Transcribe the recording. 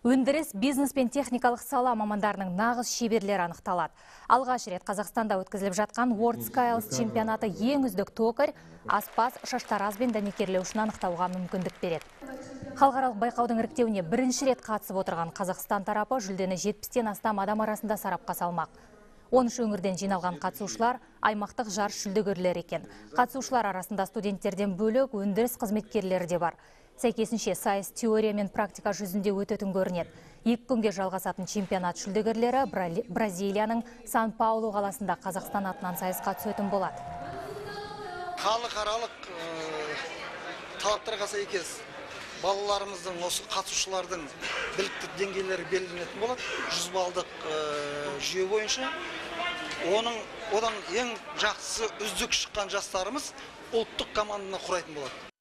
Өндіріс, бизнес пен техникалық сала мамандарының нағыз шеберлері анықталады. Алғаш рет Қазақстанда өткізіліп жатқан World Skills чемпионаты ең үздік токарь, аспаз, шаштараз бен дәнекерлеушіні анықтауға мүмкіндік береді. Халықаралық байқаудың іріктеуіне бірінші рет қатысып отырған Қазақстан тарапы жүлдені 70-тен астам адам арасында сарапқа салмақ. 13 өңірден жиналған қатысушылар аймақтық жарыс жүлдегерлері екен. Қатысушылар арасында студенттерден бөлек өндіріс қызметкерлері де бар. Сәйкесінше сайыс теория мен практика жүзінде өтетін көрінеді. 2 күнге жалғасатын чемпионат жүлдегерлері Бразилияның Сан-Паулу қаласында Қазақстан атынан сайысқа түсетін болады. Халықаралық талаптарға сәйкес балаларымыздың, осы қатысушылардың біліктілік деңгейлері белгіленетін болады. 100 балдық жүйе бойынша. Одан ең жақсы үздік шыққан жастарымыз ұлттық команданы құрайтын болады.